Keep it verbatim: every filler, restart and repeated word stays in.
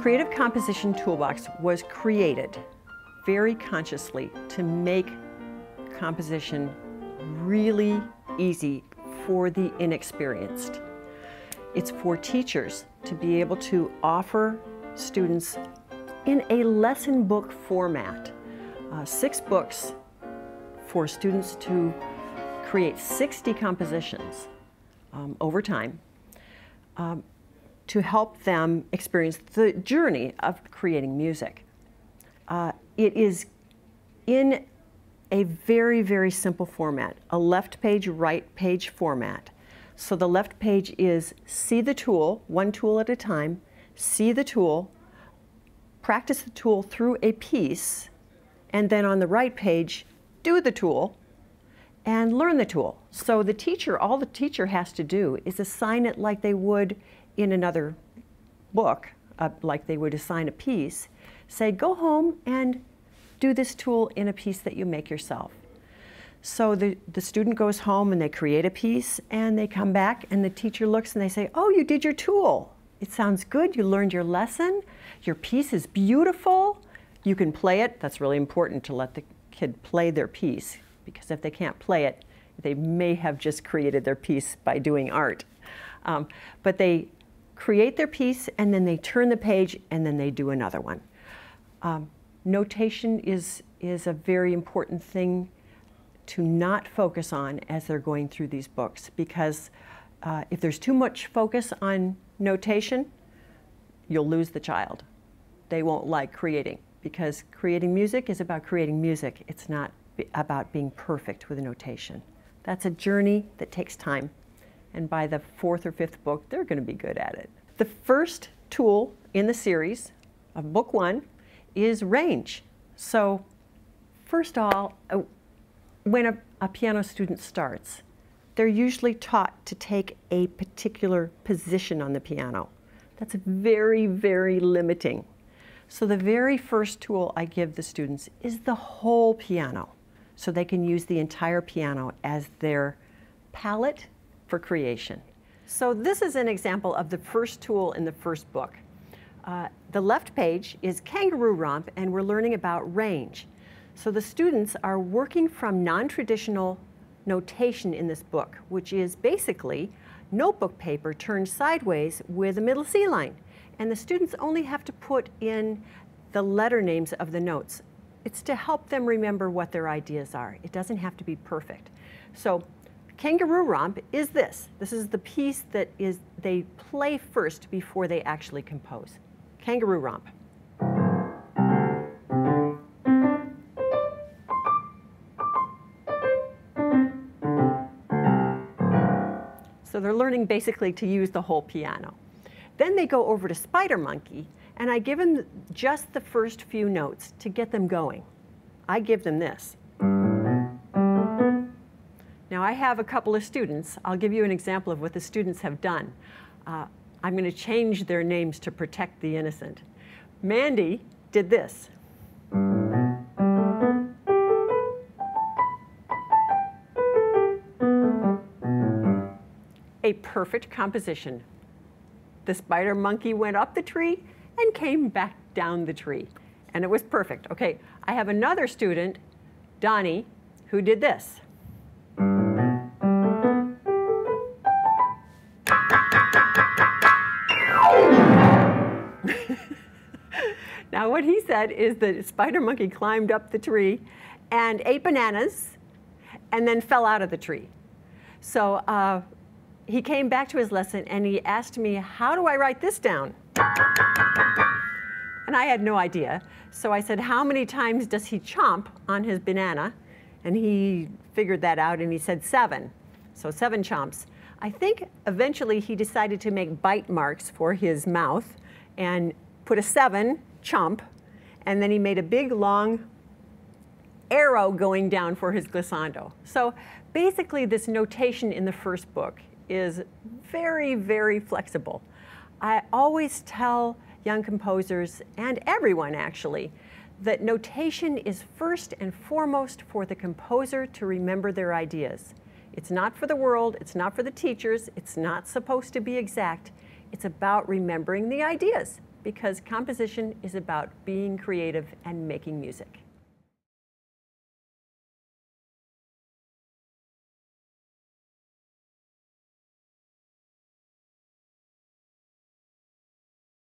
Creative Composition Toolbox was created very consciously to make composition really easy for the inexperienced. It's for teachers to be able to offer students in a lesson book format, uh, six books for students to create sixty compositions um, over time um, to help them experience the journey of creating music. Uh, it is in a very, very simple format, a left page, right page format. So the left page is see the tool, one tool at a time, see the tool, practice the tool through a piece, and then on the right page, do the tool and learn the tool. So the teacher, all the teacher has to do is assign it like they would in another book, uh, like they would assign a piece. Say, go home and do this tool in a piece that you make yourself. So the, the student goes home and they create a piece and they come back and the teacher looks and they say, oh, you did your tool. It sounds good, you learned your lesson, your piece is beautiful, you can play it. That's really important to let the kid play their piece, because if they can't play it, they may have just created their piece by doing art. Um, but they create their piece and then they turn the page and then they do another one. Um, notation is, is a very important thing to not focus on as they're going through these books, because uh, if there's too much focus on notation, you'll lose the child. They won't like creating, because creating music is about creating music. It's not be about being perfect with a notation. That's a journey that takes time, and by the fourth or fifth book, they're going to be good at it. The first tool in the series of book one is range. So first of all, uh, when a, a piano student starts, they're usually taught to take a particular position on the piano. That's very, very limiting. So the very first tool I give the students is the whole piano, so they can use the entire piano as their palette for creation. So this is an example of the first tool in the first book. Uh, the left page is Kangaroo Romp, and we're learning about range. So the students are working from non-traditional notation in this book, which is basically notebook paper turned sideways with a middle C line. And the students only have to put in the letter names of the notes. It's to help them remember what their ideas are. It doesn't have to be perfect. So Kangaroo Romp is this. This is the piece that is they play first before they actually compose. Kangaroo Romp. So they're learning basically to use the whole piano. Then they go over to Spider Monkey, and I give them just the first few notes to get them going. I give them this. Now I have a couple of students. I'll give you an example of what the students have done. Uh, I'm going to change their names to protect the innocent. Mandy did this. A perfect composition. The spider monkey went up the tree and came back down the tree. And it was perfect. Okay, I have another student, Donnie, who did this. Now what he said is the spider monkey climbed up the tree and ate bananas and then fell out of the tree. So uh, he came back to his lesson and he asked me, how do I write this down? And I had no idea. So I said, how many times does he chomp on his banana? And he figured that out and he said seven. So seven chomps. I think eventually he decided to make bite marks for his mouth and put a seven chomp, and then he made a big long arrow going down for his glissando. So basically this notation in the first book is very, very flexible. I always tell young composers, and everyone actually, that notation is first and foremost for the composer to remember their ideas. It's not for the world, it's not for the teachers, it's not supposed to be exact. It's about remembering the ideas. because composition is about being creative and making music.